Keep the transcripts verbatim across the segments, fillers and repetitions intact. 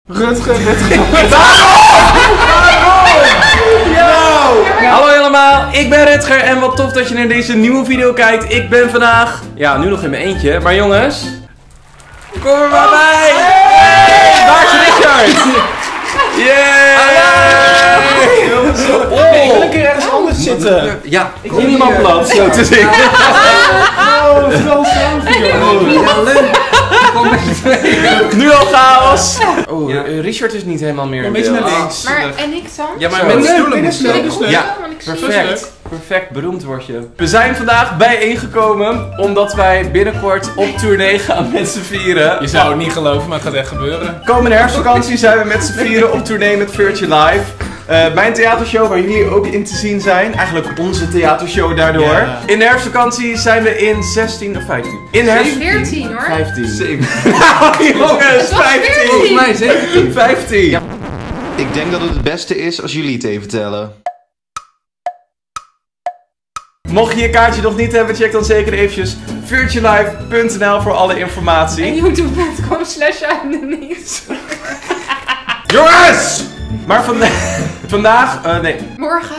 Rutger, Rutger. No. Hallo allemaal, ik ben Rutger en wat tof dat je naar deze nieuwe video kijkt. Ik ben vandaag, ja nu nog in mijn eentje, maar jongens, kom er maar bij! Hey. Waar is Richard? Yeah! Oh. Nee, ik wil een keer ergens anders zitten. Ja, ik wil niemand plat, zo te zien. Oh, dat is wel samen. Ja, leuk. Kom met je twee. Nu al chaos. Oh, ja. Richard is niet helemaal meer een beetje naar links. Maar en ik dan? Ja, maar met de stoelen is leuk. Ja, perfect. Perfect, beroemd word je. We zijn vandaag bijeengekomen omdat wij binnenkort op tournee gaan met z'n vieren. Je zou het niet geloven, maar het gaat echt gebeuren. Komende herfstvakantie zijn we met z'n vieren op tournee met Virtue Live. Uh, mijn theatershow waar jullie ook in te zien zijn. Eigenlijk onze theatershow daardoor. Yeah. In de herfstvakantie zijn we in zestien of vijftien. In de herfst... veertien hoor. vijftien. zeventien. Jongens, vijftien. Volgens mij zeventien. vijftien. Ja. Ik denk dat het het beste is als jullie het even tellen. Mocht je je kaartje nog niet hebben, check dan zeker eventjes virtuelive punt n l voor alle informatie. En youtube punt com slash Denise. Jongens! Maar vanda vandaag, uh, nee. Morgen.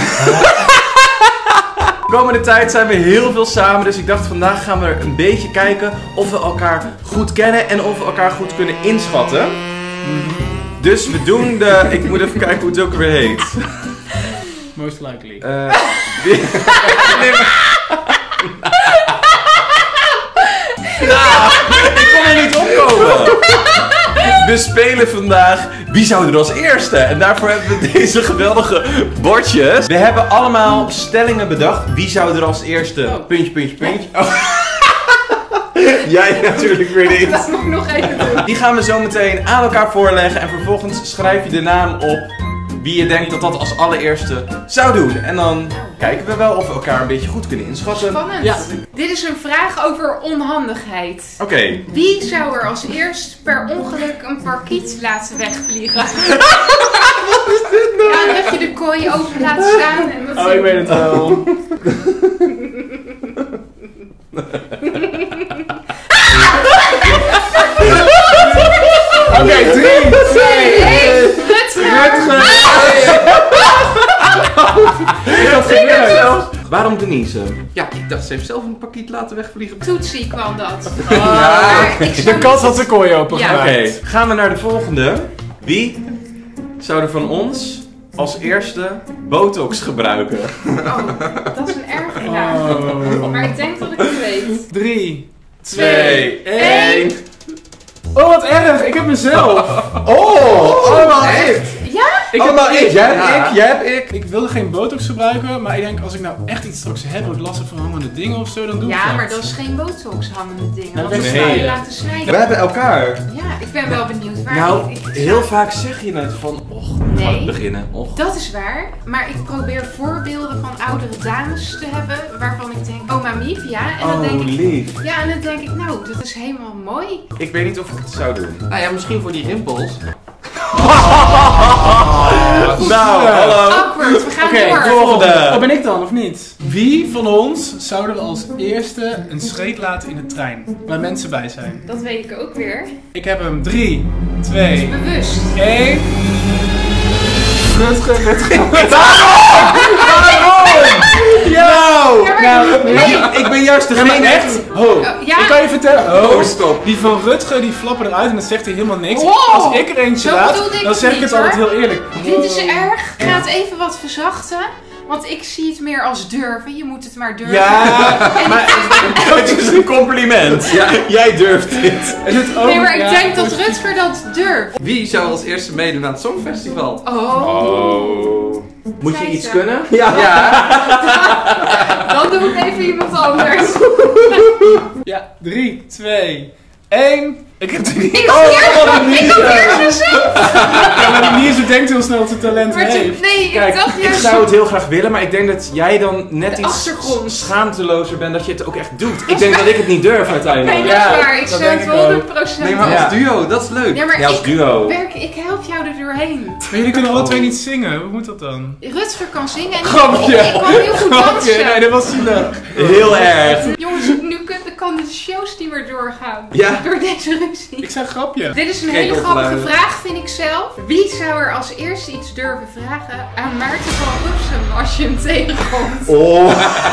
Komende tijd zijn we heel veel samen, dus ik dacht vandaag gaan we er een beetje kijken of we elkaar goed kennen en of we elkaar goed kunnen inschatten. Dus we doen de, ik moet even kijken hoe het ook weer heet. Most likely. Uh, die... Ja, ik kon er niet opkomen. We spelen vandaag Wie zou er als eerste? En daarvoor hebben we deze geweldige bordjes. We hebben allemaal stellingen bedacht. Wie zou er als eerste? Oh. Puntje, puntje, puntje. Oh. Jij natuurlijk weer niet. Dat moet ik nog even doen. Die gaan we zo meteen aan elkaar voorleggen. En vervolgens schrijf je de naam op wie je denkt dat dat als allereerste zou doen. En dan kijken we wel of we elkaar een beetje goed kunnen inschatten. Spannend. Ja. Dit is een vraag over onhandigheid. Oké. Okay. Wie zou er als eerst per ongeluk een parkiet laten wegvliegen? Wat is dit nou? Ja, dat je de kooi open laat staan. En dat oh, ik weet het wel. Oké, okay, drie, twee, één. Rutger! Ik had gebeurd zelfs. Waarom Denise? Ja, ik dacht ze heeft zelf een parkiet laten wegvliegen. Toetsie kwam dat. Oh. Ja. De kat had de kooi open ja. Oké, okay. Gaan we naar de volgende. Wie zou er van ons als eerste botox gebruiken? Oh, dat is een erg vraag. Oh. Maar ik denk dat ik het weet. drie, twee, één. Oh, wat erg! Ik heb mezelf! Oh! Allemaal ik! Ja? Ik allemaal heb ik! Jij hebt ja. ik, jij hebt ik! Ik wilde geen botox gebruiken, maar ik denk als ik nou echt iets straks heb, ook last van hangende dingen of zo, dan doe ik ja, dat. Ja, maar dat is geen botox hangende dingen. Want dat dat nee. zou je laten snijden. We hebben elkaar. Ja, ik ben wel benieuwd waar nou, ik, ik heel vaak zeg je het van, och, nee, gaan we beginnen. Och. Dat is waar, maar ik probeer voorbeelden van oudere dames te hebben waarvan ik denk, oma Miep, ja. En dan oh, denk ik, lief. Ja, en dan denk ik, nou, dat is helemaal mooi. Ik weet niet of ik het zou doen. Nou ja, misschien voor die rimpels. Nou, hallo. Awkward, we gaan okay, door. Volgende. Oh, ben ik dan, of niet? Wie van ons zou er als eerste een scheet laten in de trein? Waar mensen bij zijn. Dat weet ik ook weer. Ik heb hem. drie, twee, bewust. één. Rutger, Rutger. Waarom? Waarom? Nou, ja, nou nee. ik ben juist degene ja, echt. Oh, uh, ja. Ik kan je vertellen. Oh, stop. Die van Rutger, die flappen eruit en dan zegt hij helemaal niks. Wow. Als ik er eentje Zo laat, ik dan zeg ik niet, het altijd hoor. heel eerlijk. Dit is erg. Ik ga het even wat verzachten. Want ik zie het meer als durven. Je moet het maar durven. Ja, en maar het is een compliment. Ja, jij durft dit. Nee, maar ik denk dat Rutger dat durft. Wie zou als eerste meedoen aan het Songfestival? Oh. Oh. Moet je iets kunnen? Ja. ja. Dan doe ik even iemand anders. Ja, drie, twee, één. Ik heb er niet. Ik had eerst gezegd. Ja, maar Denise denkt heel snel dat ze talent maar heeft. Nee, ik Kijk, dacht ik juist... zou het heel graag willen, maar ik denk dat jij dan net de iets achtergrond. schaamtelozer bent dat je het ook echt doet. Ik denk dat ik het niet durf uiteindelijk. Nee, dat Ja, is waar. Ik dat zou denk het ik honderd procent. Nee, maar Ja. als duo, dat is leuk. Ja, maar Ja, als ik, duo. Werk, ik help jou er doorheen. Maar jullie kunnen alle twee niet zingen. Hoe moet dat dan? Rutger kan zingen en Grapje. ik, ik kan heel goed dansen. Grapje, nee, dat was zielig. Heel erg. Jongens, nu kun, kan de shows niet meer doorgaan. Ja. Door deze ruzie. Ik zeg grapje. Dit is een Kijk hele op grappige geluid. vraag, vind ik zelf. Wie zou er als eerste iets durven vragen aan Maarten van Rossum als je hem tegenkomt? Oh,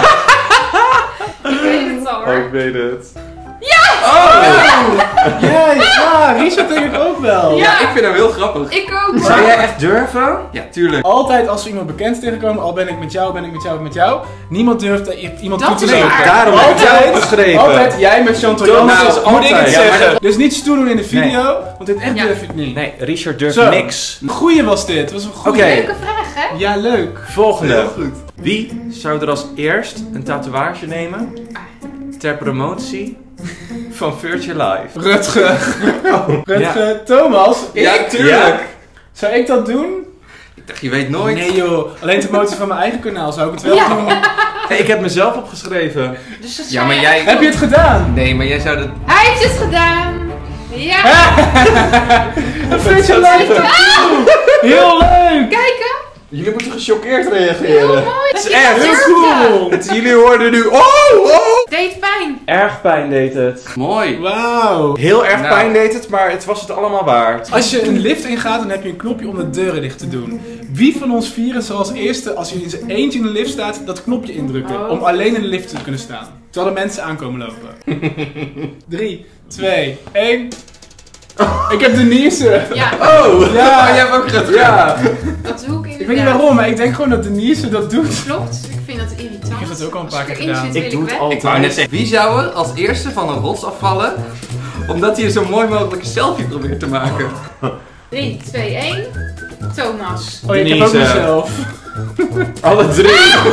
Ik weet het al oh, hoor. ik weet het. Ja, ja, Richard denk ik ook wel. Ja. Ja, ik vind hem heel grappig. Ik ook hoor. Zou jij echt durven? Ja, tuurlijk. Altijd als we iemand bekend tegenkomen, al ben ik met jou, ben ik met jou, met jou. Niemand durft er i- iemand Dat toe te is lopen. waar. Daarom heb ik jou Altijd, opgeschreven. altijd jij met Chantal Thomas Jansen, is moet ik altijd. het Ja, maar zeggen. dat- Dus niet stoer doen in de video, want dit echt Ja. durf ik niet. Nee, Richard durft Zo. niks. Een goeie was dit, het was een goeie. Oké. Leuke vraag hè? Ja, leuk. Volgende. Heel goed. Wie zou er als eerst een tatoeage nemen ter promotie van Virtual Life? Rutger. Rutger, Thomas, ik? Ja, tuurlijk. Ja. Zou ik dat doen? Ik dacht, je weet nooit. Nee joh, alleen de promotie van mijn eigen kanaal zou ik het wel Ja. doen. Hey, ik heb mezelf opgeschreven. Dus dat Ja, zou maar je- jij... Heb je het gedaan? Nee, maar jij zou dat... Hij heeft het gedaan. Ja. Virtual Life. Heel leuk. Kijken. Jullie moeten gechoqueerd Heel reageren. mooi. Het is Dat je echt dat Heel durfde. cool. Het, jullie hoorden nu. Oh, oh! Deed pijn. Erg pijn deed het. Mooi. Wauw. Heel erg Nou. pijn deed het, maar het was het allemaal waard. Als je een lift ingaat, dan heb je een knopje om de deuren dicht te doen. Wie van ons vieren zal als eerste, als je in zijn eentje in de lift staat, dat knopje indrukken? Oh. Om alleen in de lift te kunnen staan. Terwijl de mensen aankomen lopen. drie, twee, één. Ik heb Denise. Ja, Oh! Ja, Oh, jij hebt ook Rutger. Ja! dat doe ik inderdaad. Ik weet niet waarom, maar ik denk gewoon dat Denise dat doet. Klopt. Ik vind dat irritant. Ik heb dat ook al een Als paar ik keer erin gedaan. zit, Ik wil doe het weg. altijd. Ik wou net zeggen, wie zou er als eerste van een rots afvallen, omdat hij een zo mooi mogelijke selfie probeert te maken? drie, twee, één. Thomas. Oh, ja, ik heb ook Denise. mezelf. Alle drie!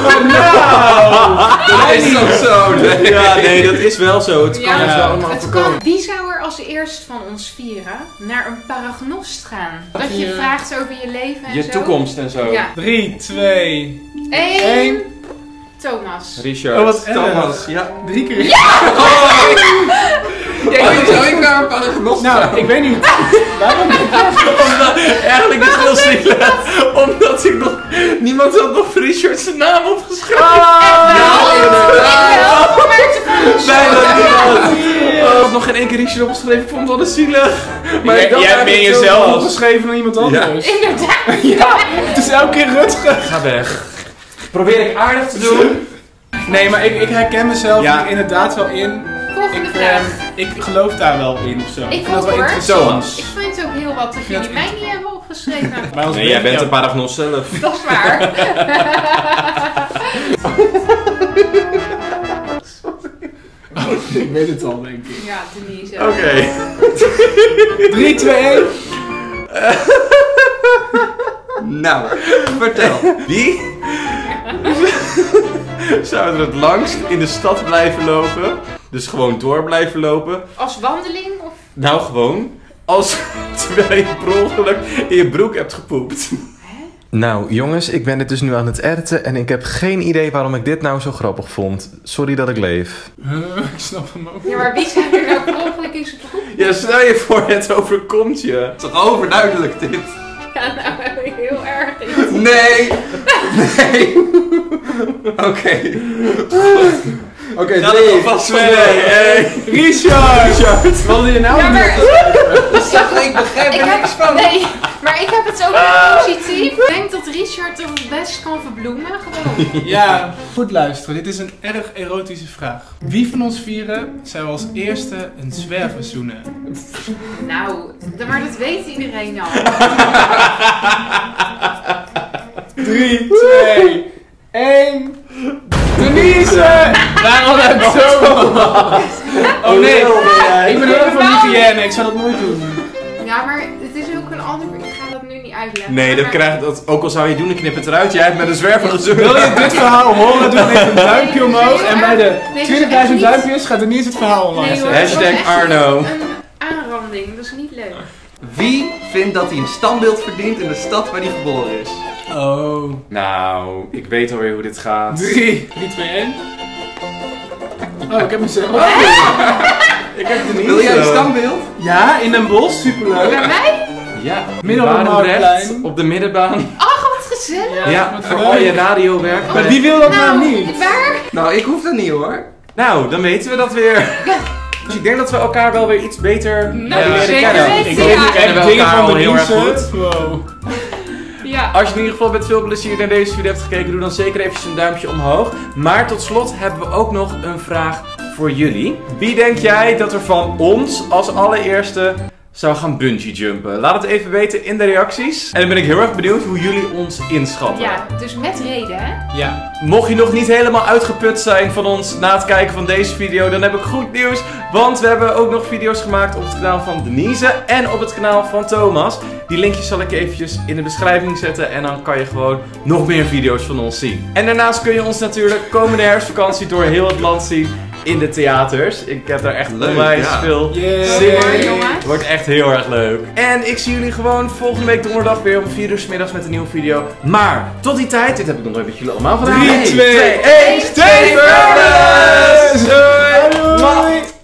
Dat is toch zo? Nee. Ja, nee, dat is wel zo. Het kan Ja, ons wel allemaal Het voorkomen. kan. Wie zou er als eerst van ons vieren naar een paragnost gaan? Dat je Ja. vraagt over je leven en Je zo. toekomst en zo. Ja. drie, twee, Eén. één. Thomas. Richard. Oh, wat erg. Thomas, ja. Drie keer. Jij weet zou ik naar een paragnost Nou, ik weet niet. Waarom niet? Omdat, eigenlijk is het heel zielig. Omdat ik nog... Niemand had nog Richard zijn naam opgeschreven. Bijna niet. Oh, ik had nog geen één keer Richard opgeschreven. Ik vond het wel eens zielig. Maar ik dacht jij hebt meer eigenlijk jezelf Thomas. opgeschreven dan iemand anders. Inderdaad. Ja, het is elke keer Rutger. Ga weg. Probeer ik aardig te doen. Nee, maar ik, ik herken mezelf Ja. er inderdaad wel in. Volgende Ik, vraag. eh, ik geloof daar wel in of zo. Ik vind dat ook, wel hoor. interessant. Ik vind het ook heel wat dat vind jullie mij niet hebben opgeschreven. Maar ons Nee, jij breekt bent een jou- paragnos zelf. Dat is waar. Ik weet het al, denk ik. Ja, Denise. Oké. drie, twee, één. Nou, vertel. Wie zou er het langst in de stad blijven lopen? Dus gewoon door blijven lopen. Als wandeling of... Nou, gewoon. Als terwijl je per ongeluk in je broek hebt gepoept. Nou, jongens, ik ben dit dus nu aan het editen en ik heb geen idee waarom ik dit nou zo grappig vond. Sorry dat ik leef. Huh, ik snap hem ook. Ja, maar wie zou er nou per ongeluk in zijn broek? Ja, stel je voor, het overkomt je. Het is toch overduidelijk dit? Ja, nou heb ik heel erg iets. Nee! Nee! Oké. Oké, Ga er drie, vast twee, één. Richard! Wat wil je nou Ja, maar... Zeg, ik begrijp Ik er heb, niks van. nee, maar ik heb het ook weer positief. Ik denk dat Richard er het best kan verbloemen. Gewoon. Ja, goed luisteren. Dit is een erg erotische vraag. Wie van ons vieren zou als eerste een zwerver zoenen? Nou, d- maar dat weet iedereen al. drie, twee, één. Denise! Waarom heb ik zo? Oh nee, ik ben heel van hygiëne. Ik zou dat nooit doen. Ja, maar het is ook een ander... Ik ga dat nu niet uitleggen. Nee, dat maar... krijgt dat. Ook al zou je doen, ik knip het eruit. Jij hebt met een zwerver gezoend. Wil je dit verhaal horen? Doe even een duimpje Nee, omhoog. nee, En maar- bij de nee, dat is twintigduizend echt niet- duimpjes gaat Denise het verhaal online Nee, hoor, zetten. dat was Hashtag echt Arno. Een aanranding, dat is niet leuk. Wie vindt dat hij een standbeeld verdient in de stad waar hij geboren is? Oh. Nou, ik weet alweer hoe dit gaat. drie, drie, twee, één. Oh, ik heb mezelf. Ik heb er niet. Wil jij een standbeeld? Ja, in Den Bosch. Superleuk. Bij mij? Ja, Midden op het Barendrecht, Marktplein. op de middenbaan. Ach, wat gezellig. Ja, wat voor leuk. al je radiowerk. Maar wie wil dat nou, niet? Waar? Nou, ik hoef dat niet hoor. Nou, dan weten we dat weer. Dus ik denk dat we elkaar wel weer iets beter Nou, hebben leren zeker kennen. weten, Ik ja. denk, we kennen En dingen elkaar van al de heel erg Denise. goed. Wow. Ja. Als je in ieder geval met veel plezier naar deze video hebt gekeken, doe dan zeker eventjes een duimpje omhoog. Maar tot slot hebben we ook nog een vraag voor jullie. Wie denk jij dat er van ons als allereerste zou gaan bungee jumpen? Laat het even weten in de reacties. En dan ben ik heel erg benieuwd hoe jullie ons inschatten. Ja, dus met reden, hè? Ja. Mocht je nog niet helemaal uitgeput zijn van ons na het kijken van deze video, dan heb ik goed nieuws. Want we hebben ook nog video's gemaakt op het kanaal van Denise en op het kanaal van Thomas. Die linkjes zal ik eventjes in de beschrijving zetten en dan kan je gewoon nog meer video's van ons zien. En daarnaast kun je ons natuurlijk komende herfstvakantie door heel het land zien in de theaters. Ik heb daar echt Leuk, onwijs ja. veel Yay. zin Mooi, in. jongens. Het wordt echt heel erg leuk. En ik zie jullie gewoon volgende week donderdag weer om vier uur 's middags met een nieuwe video. Maar tot die tijd, dit heb ik nog nooit met jullie allemaal gedaan. drie, twee, één, één, stay stay fearless! Doei! Doei!